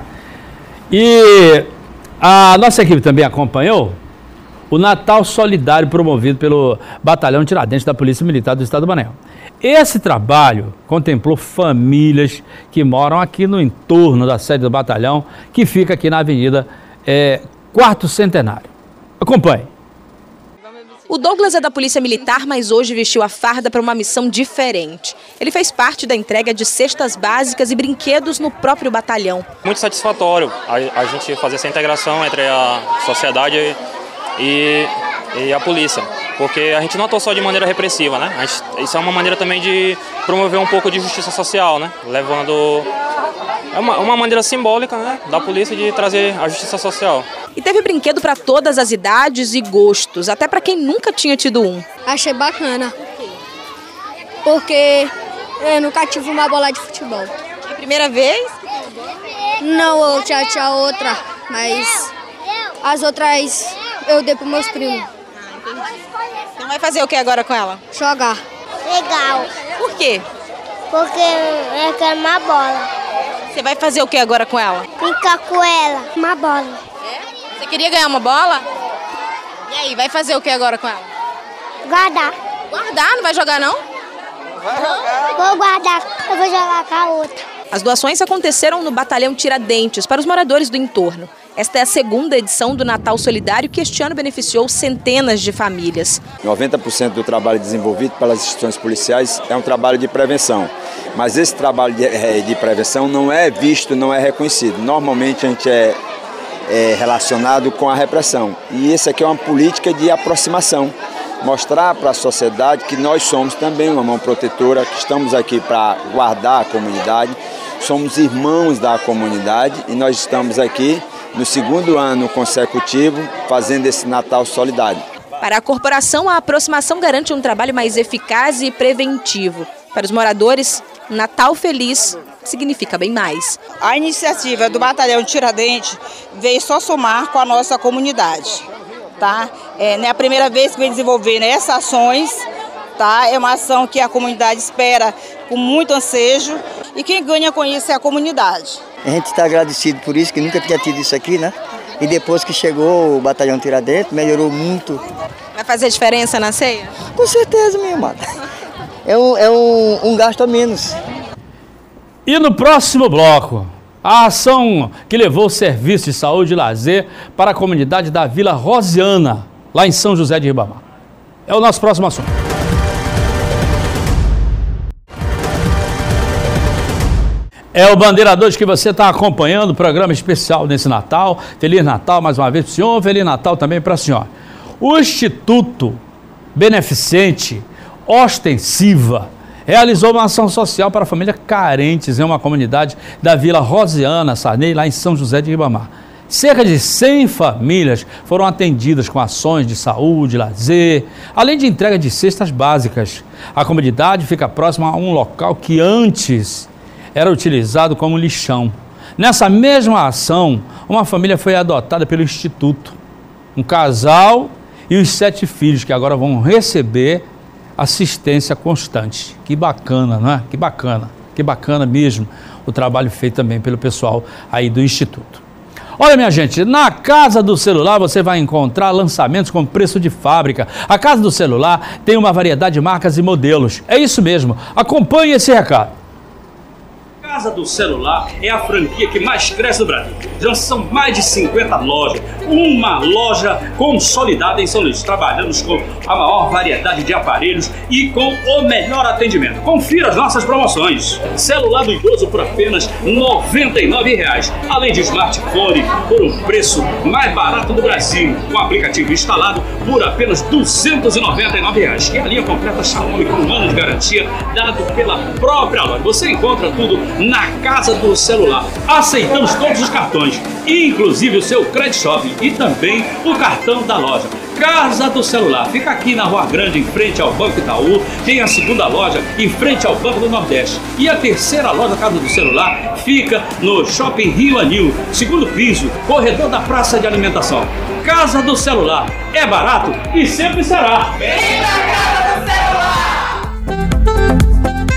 E a nossa equipe também acompanhou o Natal Solidário promovido pelo Batalhão Tiradentes da Polícia Militar do Estado do Maranhão. Esse trabalho contemplou famílias que moram aqui no entorno da sede do batalhão, que fica aqui na Avenida é, Quarto Centenário. Acompanhe. Vamos O Douglas é da Polícia Militar, mas hoje vestiu a farda para uma missão diferente. Ele fez parte da entrega de cestas básicas e brinquedos no próprio batalhão. Muito satisfatório a, a gente fazer essa integração entre a sociedade e, e a polícia, porque a gente não atua só de maneira repressiva, né? A gente, isso é uma maneira também de promover um pouco de justiça social, né? Levando... É uma, uma maneira simbólica, né, da polícia de trazer a justiça social. E teve brinquedo para todas as idades e gostos, até para quem nunca tinha tido um. Achei bacana, porque eu nunca tive uma bola de futebol. É a primeira vez? Não, eu já tinha outra, mas as outras eu dei para meus primos. Então vai fazer o que agora com ela? Jogar. Legal. Por quê? Porque eu quero uma bola. Você vai fazer o que agora com ela? Brincar com ela. Uma bola. É? Você queria ganhar uma bola? E aí, vai fazer o que agora com ela? Guardar. Guardar? Não vai jogar, não? Vai jogar. Vou guardar, eu vou jogar com a outra. As doações aconteceram no Batalhão Tiradentes para os moradores do entorno. Esta é a segunda edição do Natal Solidário, que este ano beneficiou centenas de famílias. noventa por cento do trabalho desenvolvido pelas instituições policiais é um trabalho de prevenção. Mas esse trabalho de, de prevenção não é visto, não é reconhecido. Normalmente a gente é, é relacionado com a repressão. E essa aqui é uma política de aproximação. Mostrar para a sociedade que nós somos também uma mão protetora, que estamos aqui para guardar a comunidade, somos irmãos da comunidade e nós estamos aqui no segundo ano consecutivo fazendo esse Natal Solidário. Para a corporação, a aproximação garante um trabalho mais eficaz e preventivo. Para os moradores, Natal Feliz significa bem mais. A iniciativa do Batalhão Tiradentes veio só somar com a nossa comunidade. Tá? É, não é a primeira vez que vem desenvolvendo essas ações, tá? É uma ação que a comunidade espera com muito ansejo e quem ganha com isso é a comunidade. A gente está agradecido por isso, que nunca tinha tido isso aqui, né? E depois que chegou o Batalhão Tiradentes, melhorou muito. Vai fazer diferença na ceia? Com certeza, minha amada. É um, é um, um gasto a menos. E no próximo bloco, a ação que levou o serviço de saúde e lazer para a comunidade da Vila Rosiana, lá em São José de Ribamar. É o nosso próximo assunto. É o Bandeira dois que você está acompanhando, o programa especial nesse Natal. Feliz Natal mais uma vez para o senhor, Feliz Natal também para a senhora. O Instituto Beneficente Ostensiva realizou uma ação social para famílias carentes em uma comunidade da Vila Rosiana, Sarney, lá em São José de Ribamar. Cerca de cem famílias foram atendidas com ações de saúde, lazer, além de entrega de cestas básicas. A comunidade fica próxima a um local que antes era utilizado como lixão. Nessa mesma ação, uma família foi adotada pelo Instituto. Um casal e os sete filhos que agora vão receber assistência constante. Que bacana, não é? Que bacana, que bacana mesmo o trabalho feito também pelo pessoal aí do Instituto. Olha, minha gente, na Casa do Celular você vai encontrar lançamentos com preço de fábrica. A Casa do Celular tem uma variedade de marcas e modelos. É isso mesmo, acompanhe esse recado. Casa do Celular é a franquia que mais cresce no Brasil. Já são mais de cinquenta lojas, uma loja consolidada em São Luís. Trabalhamos com a maior variedade de aparelhos e com o melhor atendimento. Confira as nossas promoções. Celular do idoso por apenas noventa e nove reais. Além de smartphone por um preço mais barato do Brasil, com aplicativo instalado por apenas duzentos e noventa e nove reais. E a linha completa Xiaomi com um ano de garantia dado pela própria loja. Você encontra tudo na Casa do Celular. Aceitamos todos os cartões, inclusive o seu Credit Shopping e também o cartão da loja. Casa do Celular fica aqui na Rua Grande, em frente ao Banco Itaú. Tem a segunda loja em frente ao Banco do Nordeste. E a terceira loja Casa do Celular fica no Shopping Rio Anil, segundo piso, corredor da Praça de Alimentação. Casa do Celular é barato e sempre será. Vem na Casa do Celular!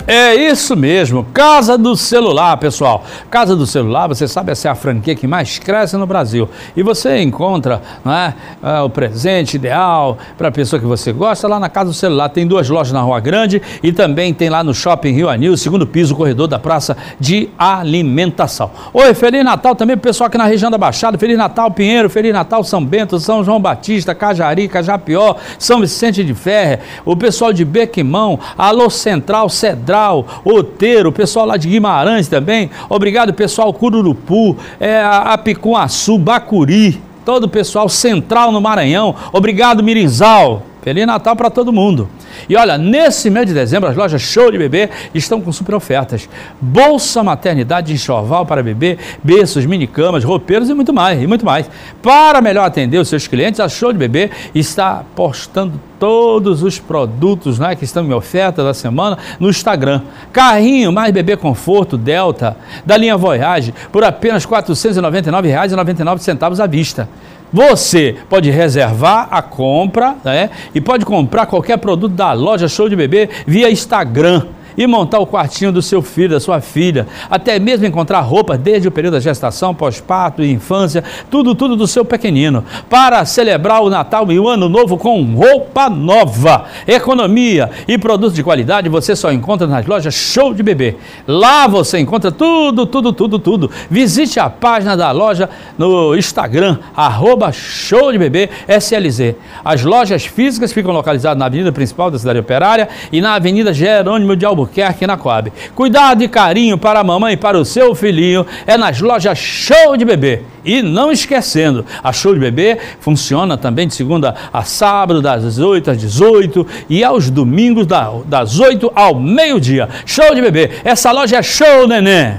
É isso mesmo, Casa do Celular, pessoal. Casa do Celular, você sabe, essa é a franquia que mais cresce no Brasil. E você encontra, não é, é, o presente ideal para a pessoa que você gosta lá na Casa do Celular. Tem duas lojas na Rua Grande e também tem lá no Shopping Rio Anil, segundo piso, corredor da Praça de Alimentação. Oi, Feliz Natal também pro pessoal aqui na região da Baixada. Feliz Natal, Pinheiro, Feliz Natal, São Bento, São João Batista, Cajari, Cajapió, São Vicente de Ferre, o pessoal de Bequimão, Alô Central, Cedral, Oteiro, o pessoal lá de Guimarães também. Obrigado, pessoal Cururupu, é, Apicuaçu, Bacuri, todo o pessoal central no Maranhão. Obrigado, Mirizal. Feliz Natal para todo mundo. E olha, nesse mês de dezembro, as lojas Show de Bebê estão com super ofertas. Bolsa maternidade enxoval para bebê, berços, minicamas, roupeiros e muito mais, e muito mais. Para melhor atender os seus clientes, a Show de Bebê está postando todos os produtos, né, que estão em oferta da semana no Instagram. Carrinho mais bebê conforto Delta, da linha Voyage, por apenas quatrocentos e noventa e nove reais e noventa e nove centavos à vista. Você pode reservar a compra, né, e pode comprar qualquer produto da loja Show de Bebê via Instagram e montar o quartinho do seu filho, da sua filha, até mesmo encontrar roupa desde o período da gestação, pós-parto e infância, tudo, tudo do seu pequenino, para celebrar o Natal e o Ano Novo com roupa nova. Economia e produtos de qualidade você só encontra nas lojas Show de Bebê. Lá você encontra tudo, tudo, tudo, tudo. Visite a página da loja no Instagram, arroba Show de Bebê S L Z. As lojas físicas ficam localizadas na avenida principal da cidade operária e na avenida Jerônimo de Albuquerque, aqui na Coab. Cuidado e carinho para a mamãe e para o seu filhinho é nas lojas Show de Bebê. E não esquecendo, a Show de Bebê funciona também de segunda a sábado, das oito às dezoito e aos domingos das oito ao meio-dia. Show de Bebê, essa loja é show, neném!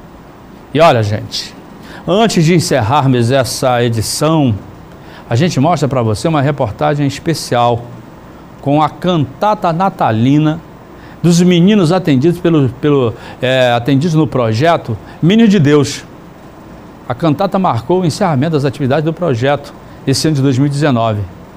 E olha, gente, antes de encerrarmos essa edição, a gente mostra para você uma reportagem especial com a cantata natalina dos meninos atendidos, pelo, pelo, é, atendidos no projeto Menino de Deus. A cantata marcou o encerramento das atividades do projeto esse ano de dois mil e dezenove.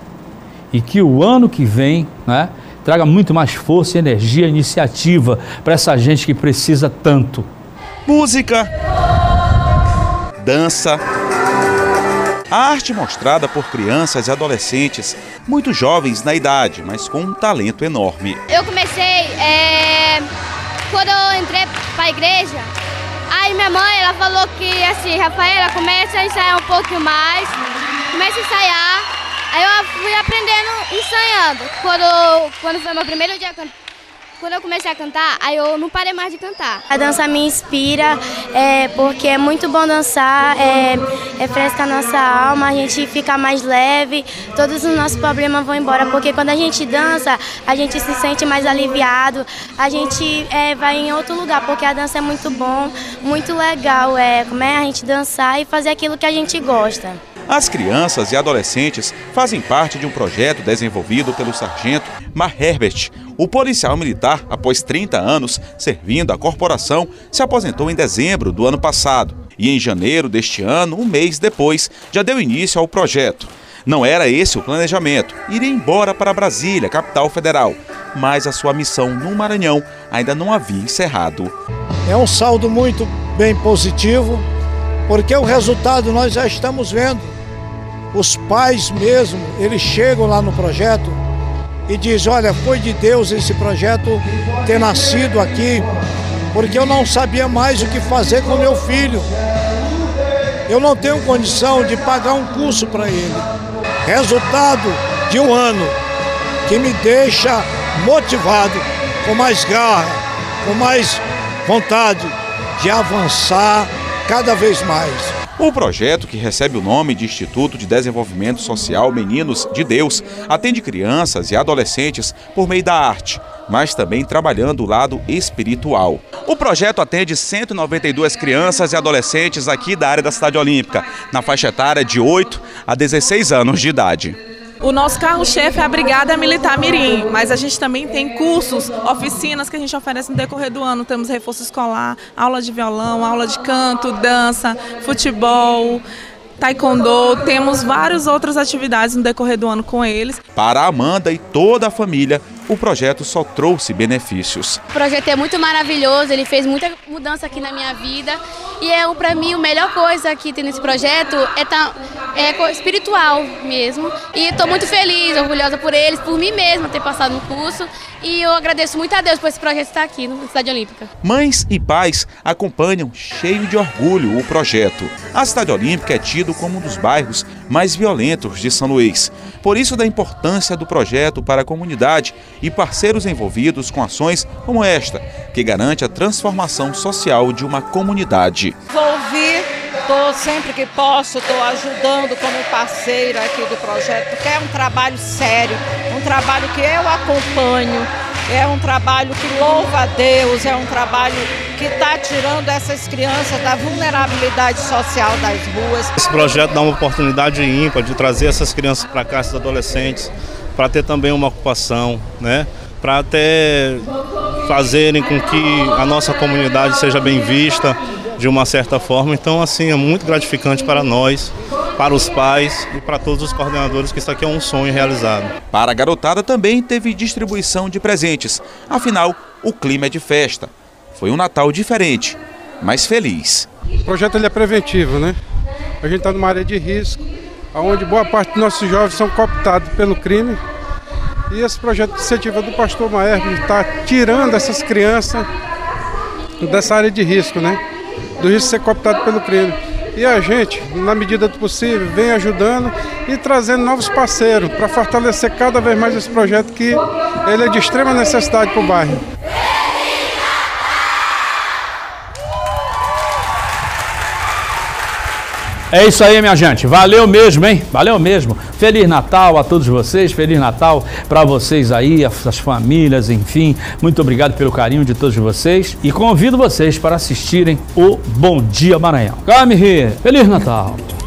E que o ano que vem, né, traga muito mais força, energia, iniciativa para essa gente que precisa tanto. Música, dança, a arte mostrada por crianças e adolescentes, muito jovens na idade, mas com um talento enorme. Eu comecei é, quando eu entrei para a igreja. Aí minha mãe, ela falou que assim, Rafaela, começa a ensaiar um pouquinho mais, começa a ensaiar. Aí eu fui aprendendo ensaiando. Quando, quando foi meu primeiro dia cantando, quando eu comecei a cantar, aí eu não parei mais de cantar. A dança me inspira, é, porque é muito bom dançar, é, refresca a nossa alma, a gente fica mais leve, todos os nossos problemas vão embora, porque quando a gente dança, a gente se sente mais aliviado, a gente é, vai em outro lugar, porque a dança é muito bom, muito legal, é, como é a gente dançar e fazer aquilo que a gente gosta. As crianças e adolescentes fazem parte de um projeto desenvolvido pelo sargento Mar Herbert. O policial militar, após trinta anos servindo a corporação, se aposentou em dezembro do ano passado. E em janeiro deste ano, um mês depois, já deu início ao projeto. Não era esse o planejamento, ir embora para Brasília, capital federal. Mas a sua missão no Maranhão ainda não havia encerrado. É um saldo muito bem positivo, porque o resultado nós já estamos vendo. Os pais mesmo, eles chegam lá no projeto e dizem, olha, foi de Deus esse projeto ter nascido aqui, porque eu não sabia mais o que fazer com meu filho. Eu não tenho condição de pagar um curso para ele. Resultado de um ano que me deixa motivado, com mais garra, com mais vontade de avançar cada vez mais. O projeto, que recebe o nome de Instituto de Desenvolvimento Social Meninos de Deus, atende crianças e adolescentes por meio da arte, mas também trabalhando o lado espiritual. O projeto atende cento e noventa e duas crianças e adolescentes aqui da área da Cidade Olímpica, na faixa etária de oito a dezesseis anos de idade. O nosso carro-chefe é a Brigada Militar Mirim, mas a gente também tem cursos, oficinas que a gente oferece no decorrer do ano. Temos reforço escolar, aula de violão, aula de canto, dança, futebol, taekwondo, temos várias outras atividades no decorrer do ano com eles. Para a Amanda e toda a família, o projeto só trouxe benefícios. O projeto é muito maravilhoso, ele fez muita mudança aqui na minha vida e é para mim a melhor coisa que tem nesse projeto é, tá, é espiritual mesmo. E estou muito feliz, orgulhosa por eles, por mim mesma ter passado no curso e eu agradeço muito a Deus por esse projeto estar aqui na Cidade Olímpica. Mães e pais acompanham cheio de orgulho o projeto. A Cidade Olímpica é tido como um dos bairros mais violentos de São Luís. Por isso da importância do projeto para a comunidade e parceiros envolvidos com ações como esta, que garante a transformação social de uma comunidade. Envolvi, estou sempre que posso, estou ajudando como parceira aqui do projeto, porque é um trabalho sério, um trabalho que eu acompanho, é um trabalho que louva a Deus, é um trabalho que está tirando essas crianças da vulnerabilidade social das ruas. Esse projeto dá uma oportunidade ímpar de trazer essas crianças para cá, esses adolescentes, para ter também uma ocupação, né? Para até fazerem com que a nossa comunidade seja bem vista de uma certa forma. Então, assim, é muito gratificante para nós, para os pais e para todos os coordenadores, que isso aqui é um sonho realizado. Para a garotada também teve distribuição de presentes. Afinal, o clima é de festa. Foi um Natal diferente, mas feliz. O projeto ele é preventivo, né? A gente está numa área de risco, onde boa parte dos nossos jovens são cooptados pelo crime. E esse projeto de iniciativa do pastor Maerbe está tirando essas crianças dessa área de risco, né? Do risco de ser cooptado pelo crime. E a gente, na medida do possível, vem ajudando e trazendo novos parceiros para fortalecer cada vez mais esse projeto, que ele é de extrema necessidade para o bairro. É isso aí, minha gente. Valeu mesmo, hein? Valeu mesmo. Feliz Natal a todos vocês. Feliz Natal para vocês aí, as famílias, enfim. Muito obrigado pelo carinho de todos vocês. E convido vocês para assistirem o Bom Dia Maranhão. Come here. Feliz Natal.